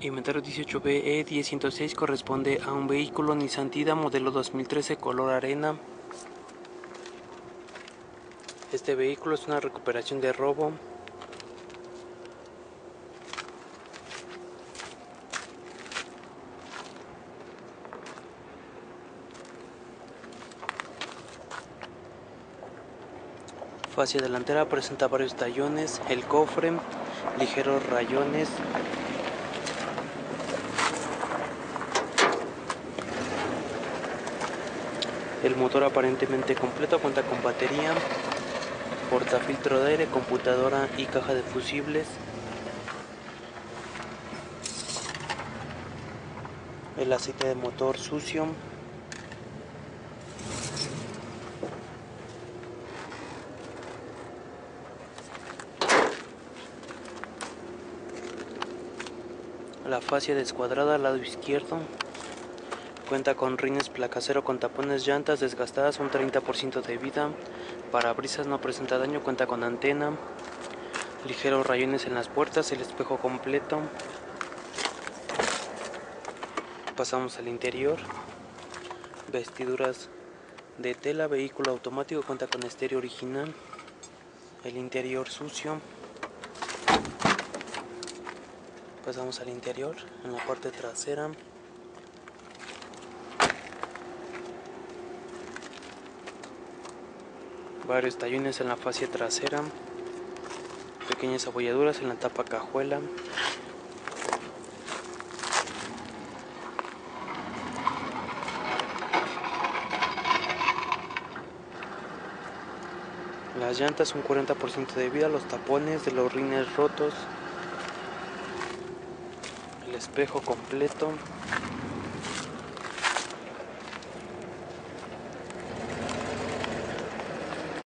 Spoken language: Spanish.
Inventario 18BE1006 corresponde a un vehículo Nissan Tida modelo 2013 color arena. Este vehículo es una recuperación de robo. Fascia delantera presenta varios tallones, el cofre, ligeros rayones. El motor aparentemente completo, cuenta con batería, portafiltro de aire, computadora y caja de fusibles. El aceite de motor sucio. La fascia descuadrada al lado izquierdo. Cuenta con rines placa cero con tapones, llantas desgastadas, un 30% de vida. Parabrisas no presenta daño, cuenta con antena. Ligeros rayones en las puertas, el espejo completo. Pasamos al interior. Vestiduras de tela, vehículo automático, cuenta con estéreo original. El interior sucio. Pasamos al interior, en la parte trasera. Varios tallones en la fascia trasera. Pequeñas abolladuras en la tapa cajuela. Las llantas un 40% de vida, los tapones de los rines rotos. El espejo completo.